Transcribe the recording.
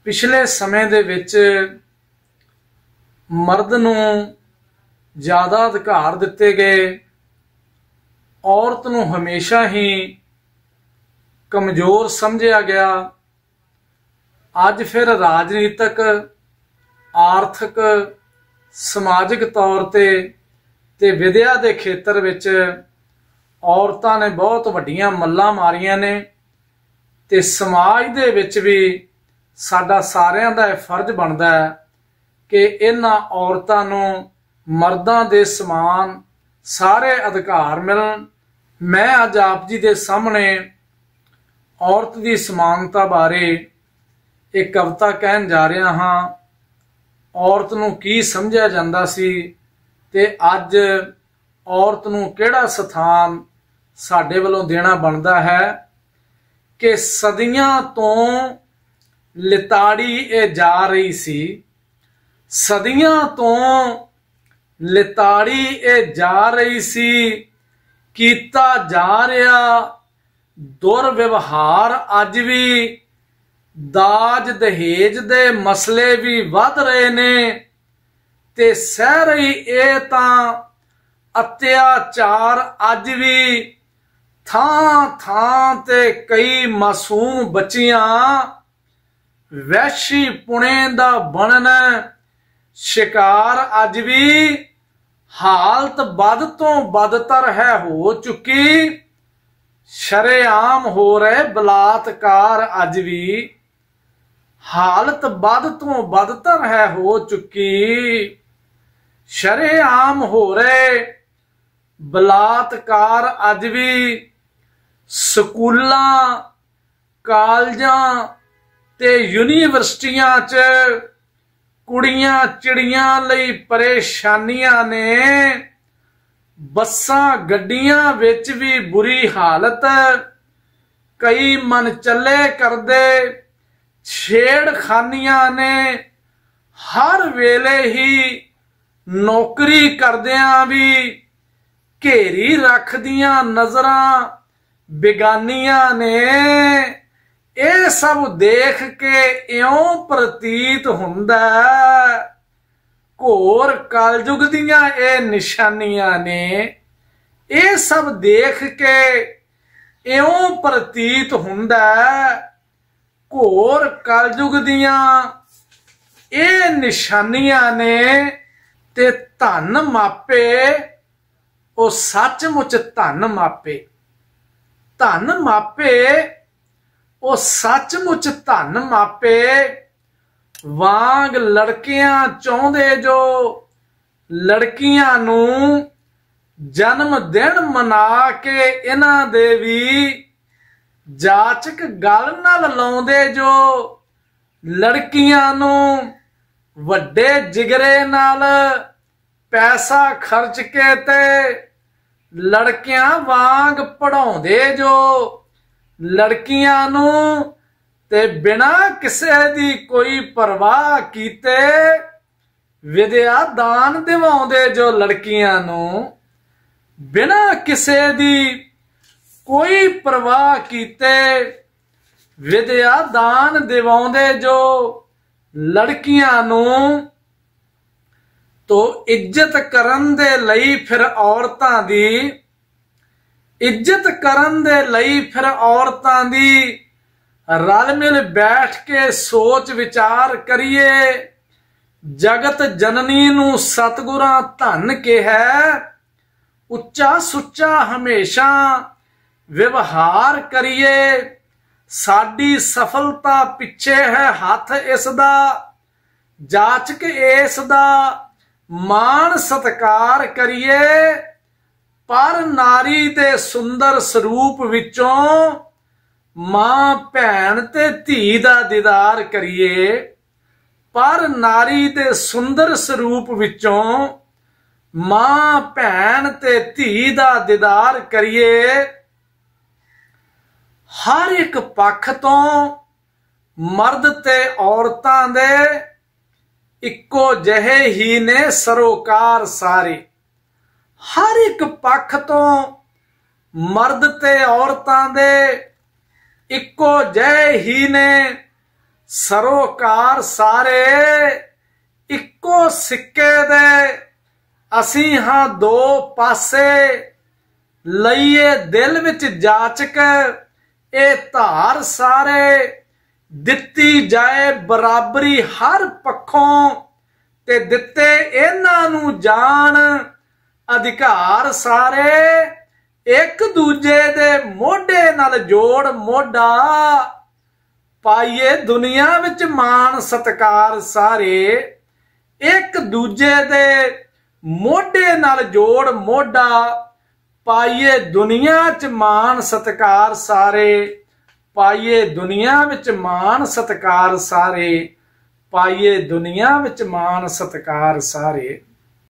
पिछले समय दे विच मर्द नूं ज़्यादा अधिकार दिते गए, औरत नूं हमेशा ही कमज़ोर समझिया गया। अज फिर राजनीतिक, आर्थिक, समाजिक तौर ते विद्या के खेत्र विच औरतां ने बहुत वड्डियां मल्लां मारियां ने ते समाज दे विच भी साडा सारियां दा फर्ज बनदा है कि इन्हां औरतां नूं मर्दां दे समान सारे अधिकार मिलन। मैं अज आप जी दे सामने औरत की समानता बारे एक कविता कहन जा रहा हाँ। औरत नूं की समझिया जांदा सी ते अज औरत नूं किहड़ा स्थान साडे वल्लों देना बनदा है कि सदियां तो लिताड़ी ये जा रही सी, सदियां तो लिताड़ी ये जा रही सी, कीता जा रहा दुर्व्यवहार अज भी, दाज दहेज दे मसले भी वध रहे ने ते सह रही ये तां अत्याचार अज भी, थां थां ते कई मासूम बच्चियां वैशी पुणे दा बनन शिकार अज भी। हालत बद तो बदतर है हो चुकी, शरेआम हो रहे बलात्कार अज भी। हालत बद तो बदतर है हो चुकी, शरेआम हो रहे बलात्कार अज भी। स्कूलां कालजां ते यूनीवर्सिटियां च कुड़ियां चिड़ियां लई परेशानियां ने, बसां गड्डियां विच भी बुरी हालत, कई मन चले करदे छेड़खानियां ने। हर वेले ही नौकरी करदियां भी घेरी रखदियां नजरां बेगानियां ने। ये सब देख के इउं प्रतीत हुंदा घोर कलयुग दियां ये निशानियां ने। ये सब देख के इउं प्रतीत हुंदा घोर कलयुग दियां ये निशानियां ने। ते धन मापे ओ सचमुच धन मापे, धन मापे ओ सचमुच धन मापे। वांग लड़कियां चाहुंदे जो लड़कियां नूं जन्म दिन मना के इन्हां दे भी जाचक गल नाल लाउंदे जो लड़कियां नूं वड्डे जिगरे नाल पैसा खर्च के ते लड़कियां वांग पढ़ाउंदे जो लड़कियां नूं ते बिना किसे दी कोई परवाह कीते विद्या दान दिवाउंदे जो लड़कियां नूं। बिना किसे दी कोई परवाह कीते विद्या दान दिवाउंदे जो लड़कियां नूं। तो इज्जत करन दे लई फिर औरतां दी, इज्जत करन दे लई फिर औरतां दी रल मिल बैठ के सोच विचार करिए। जगत जननी नूं सतगुरां धन कहा, उच्चा सुच्चा हमेशा व्यवहार करिए। साडी सफलता पिछे है हथ इसदा, जाचक इसदा मान सत्कार करिए। पर नारी दे सुंदर स्वरूप विचों मां भैन ते धी दा दीदार करिए। पर नारी दे सुंदर स्वरूप विचों मां भैन ते धी दा दीदार करिए। हर एक पक्ष तो मर्द ते औरतां दे इक्को जहे ही ने सरोकार सारे। हर एक पक्ष तो मर्द ते औरतां दे इक्को जहे ही ने सरोकार सारे इक्को सिक्के दे, असी हां दो पासे लईए दिल विच जाचक, ए धार सारे दित्ती जाए बराबरी हर पक्षों, ते दिते इन्हां नूं जान अधिकार सारे, एक दूजे दे मोढे नाल जोड़ मोढा, पाइए दुनिया विच मान सत्कार सारे, एक दूजे दे मोढे नाल जोड़ मोढा, पाइए दुनिया च मान सत्कार सारे, पाइए दुनिया विच मान सत्कार सारे, पाइए दुनिया विच मान सत्कार सारे।